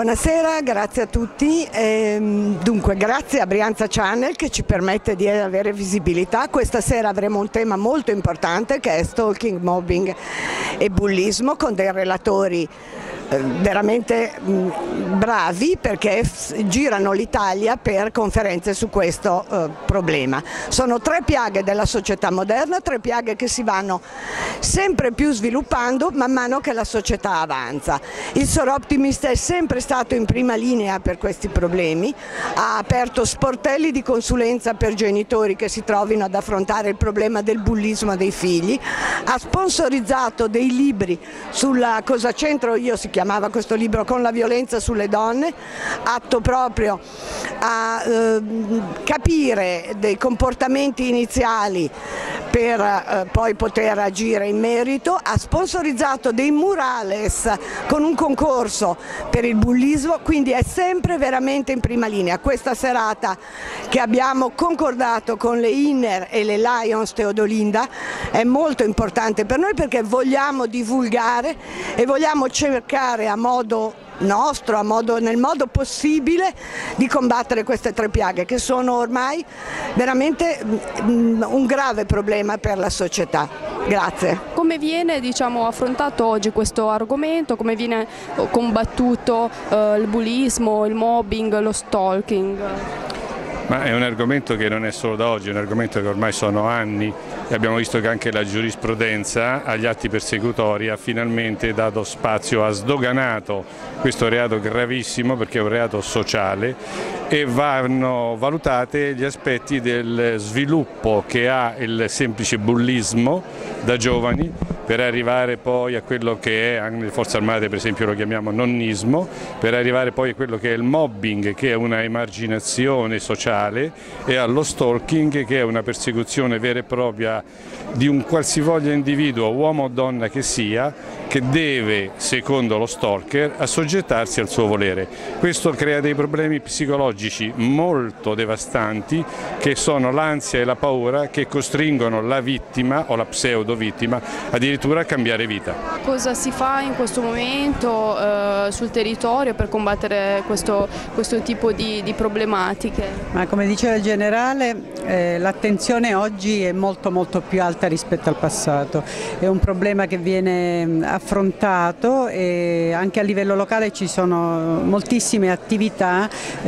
Buonasera, grazie a tutti. Dunque, grazie a Brianza Channel che ci permette di avere visibilità. Questa sera avremo un tema molto importante che è stalking, mobbing e bullismo, con dei relatori veramente bravi, perché girano l'Italia per conferenze su questo problema. Sono tre piaghe della società moderna, tre piaghe che si vanno sempre più sviluppando man mano che la società avanza. Il Soroptimist è sempre stato in prima linea per questi problemi, ha aperto sportelli di consulenza per genitori che si trovino ad affrontare il problema del bullismo dei figli, ha sponsorizzato dei libri sulla Cosa c'entro io, si chiamava questo libro, con la violenza sulle donne, atto proprio a capire dei comportamenti iniziali per poi poter agire in merito, ha sponsorizzato dei murales con un concorso per il bullismo, quindi è sempre veramente in prima linea. Questa serata che abbiamo concordato con le Inner e le Lions Teodolinda è molto importante per noi, perché vogliamo divulgare e vogliamo cercare a modo nostro, nel modo possibile, di combattere queste tre piaghe che sono ormai veramente un grave problema per la società. Grazie. Come viene affrontato oggi questo argomento? Come viene combattuto il bullismo, il mobbing, lo stalking? Ma è un argomento che non è solo da oggi, è un argomento che ormai sono anni e abbiamo visto che anche la giurisprudenza agli atti persecutori ha finalmente dato spazio, ha sdoganato questo reato gravissimo, perché è un reato sociale, e vanno valutate gli aspetti del sviluppo che ha il semplice bullismo da giovani, per arrivare poi a quello che è, anche nelle forze armate per esempio lo chiamiamo nonnismo, per arrivare poi a quello che è il mobbing, che è una emarginazione sociale, e allo stalking, che è una persecuzione vera e propria di un qualsivoglia individuo, uomo o donna che sia, che deve, secondo lo stalker, assoggettarsi al suo volere. Questo crea dei problemi psicologici molto devastanti, che sono l'ansia e la paura, che costringono la vittima o la pseudo vittima addirittura a cambiare vita. Cosa si fa in questo momento sul territorio per combattere questo tipo di problematiche? Ma come diceva il generale, l'attenzione oggi è molto più alta rispetto al passato. È un problema che viene affrontato, e anche a livello locale ci sono moltissime attività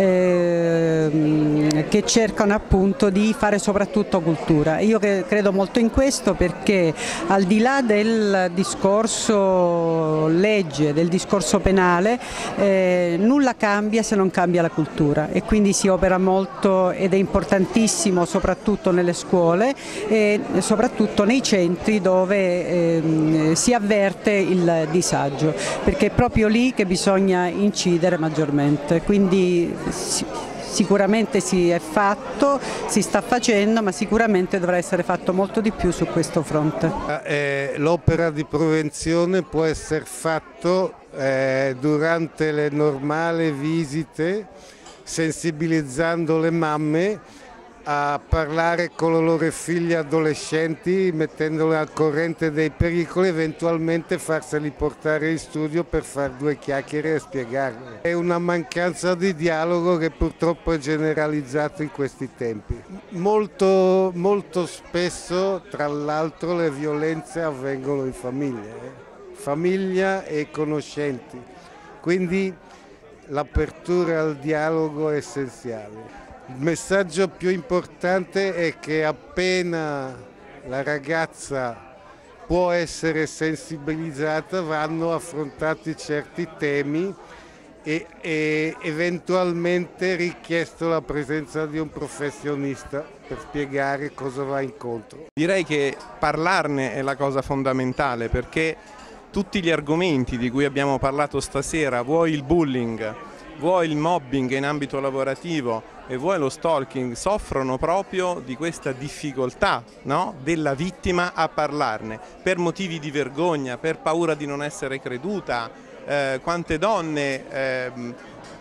che cercano appunto di fare soprattutto cultura. Io credo molto in questo, perché al di là del discorso legge, del discorso penale, nulla cambia se non cambia la cultura, e quindi si opera molto ed è importantissimo soprattutto nelle scuole e soprattutto nei centri dove si avverte il disagio, perché è proprio lì che bisogna incidere maggiormente. Quindi sicuramente si è fatto, si sta facendo, ma sicuramente dovrà essere fatto molto di più su questo fronte. L'opera di prevenzione può essere fatta durante le normali visite, sensibilizzando le mamme a parlare con le loro figlie adolescenti, mettendole al corrente dei pericoli, eventualmente farseli portare in studio per fare due chiacchiere e spiegarle. È una mancanza di dialogo che purtroppo è generalizzata in questi tempi. Molto spesso, tra l'altro, le violenze avvengono in famiglia e conoscenti, quindi l'apertura al dialogo è essenziale. Il messaggio più importante è che appena la ragazza può essere sensibilizzata, vanno affrontati certi temi e eventualmente richiesto la presenza di un professionista per spiegare cosa va incontro. Direi che parlarne è la cosa fondamentale, perché tutti gli argomenti di cui abbiamo parlato stasera, vuoi il bullying, vuoi il mobbing in ambito lavorativo e vuoi lo stalking, soffrono proprio di questa difficoltà, no? Della vittima a parlarne, per motivi di vergogna, per paura di non essere creduta. Quante donne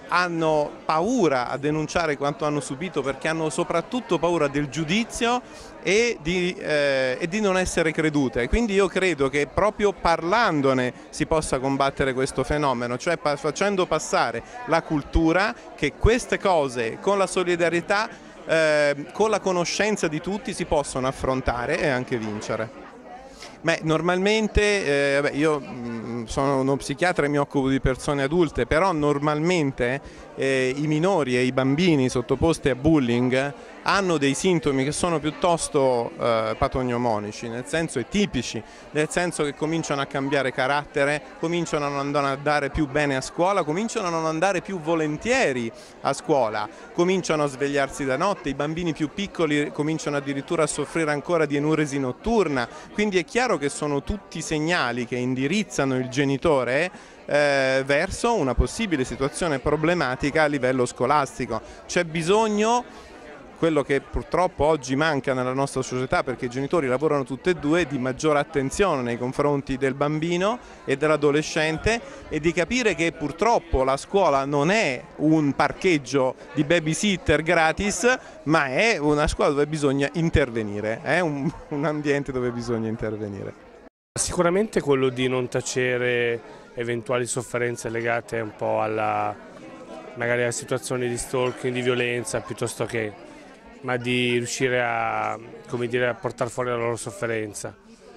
hanno paura a denunciare quanto hanno subito perché hanno soprattutto paura del giudizio e di non essere credute. Quindi io credo che proprio parlandone si possa combattere questo fenomeno, cioè facendo passare la cultura che queste cose con la solidarietà, con la conoscenza di tutti si possono affrontare e anche vincere. Beh, normalmente, io sono uno psichiatra e mi occupo di persone adulte, però normalmente i minori e i bambini sottoposti a bullying hanno dei sintomi che sono piuttosto patognomonici, nel senso e tipici, nel senso che cominciano a cambiare carattere, cominciano a non andare più bene a scuola, cominciano a non andare più volentieri a scuola, cominciano a svegliarsi da notte, i bambini più piccoli cominciano addirittura a soffrire ancora di enuresi notturna, quindi è chiaro che sono tutti segnali che indirizzano il genitore verso una possibile situazione problematica a livello scolastico. C'è bisogno, quello che purtroppo oggi manca nella nostra società, perché i genitori lavorano tutti e due, di maggiore attenzione nei confronti del bambino e dell'adolescente e di capire che purtroppo la scuola non è un parcheggio di babysitter gratis, ma è una scuola dove bisogna intervenire, è un ambiente dove bisogna intervenire. Sicuramente quello di non tacere eventuali sofferenze legate un po' magari a situazioni di stalking, di violenza piuttosto che, ma di riuscire a, come dire, a portare fuori la loro sofferenza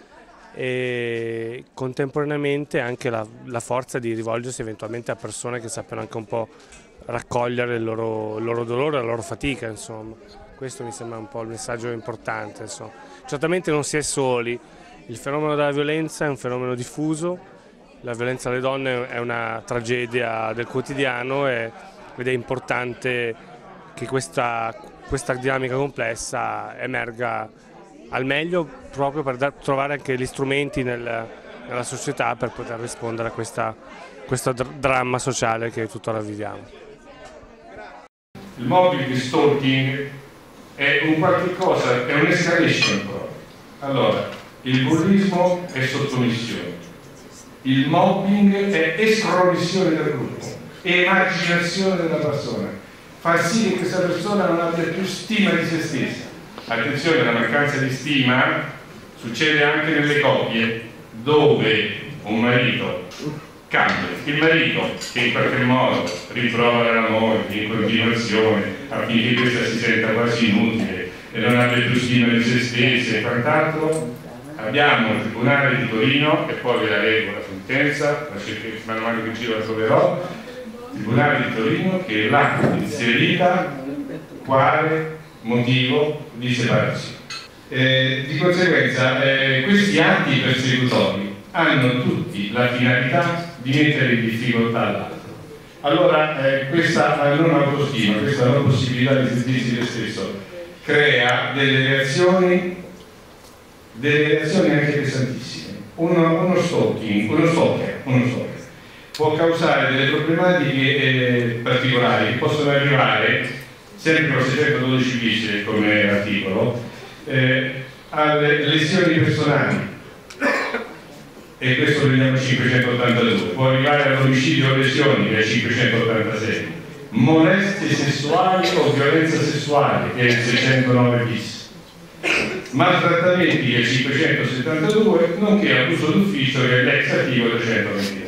e contemporaneamente anche la forza di rivolgersi eventualmente a persone che sappiano anche un po' raccogliere il loro dolore, la loro fatica, insomma. Questo mi sembra un po' il messaggio importante, insomma. Certamente non si è soli, il fenomeno della violenza è un fenomeno diffuso, la violenza alle donne è una tragedia del quotidiano ed è importante che questa dinamica complessa emerga al meglio proprio per trovare anche gli strumenti nella società per poter rispondere a questo dramma sociale che tuttora viviamo. Il mobbing di stalking è un qualche cosa, è un'escalation proprio. Allora, il bullismo è sottomissione, il mobbing è estromissione del gruppo, emarginazione della persona, far sì che questa persona non abbia più stima di se stessa. Attenzione, la mancanza di stima succede anche nelle coppie dove un marito cambia, il marito che in qualche modo rimprovera la moglie in continuazione affinché questa si senta quasi inutile e non abbia più stima di se stessa e quant'altro. Abbiamo il Tribunale di Torino, e poi ve la leggo la sentenza, man mano che ci la troverò, il Tribunale di Torino che l'ha inserita quale motivo di separazione. Di conseguenza questi atti persecutori hanno tutti la finalità di mettere in difficoltà l'altro. Allora questa non autostima, questa non possibilità di sentirsi se stesso crea delle reazioni anche pesantissime. Uno stalker può causare delle problematiche particolari che possono arrivare, sempre con 612 bis come articolo, alle lesioni personali, e questo lo vediamo 582, può arrivare all'omicidio o lesioni, che è 586, molestie sessuali o violenza sessuale, che è il 609 bis, maltrattamenti, che è il 572, nonché abuso d'ufficio, che è l'ex articolo 323.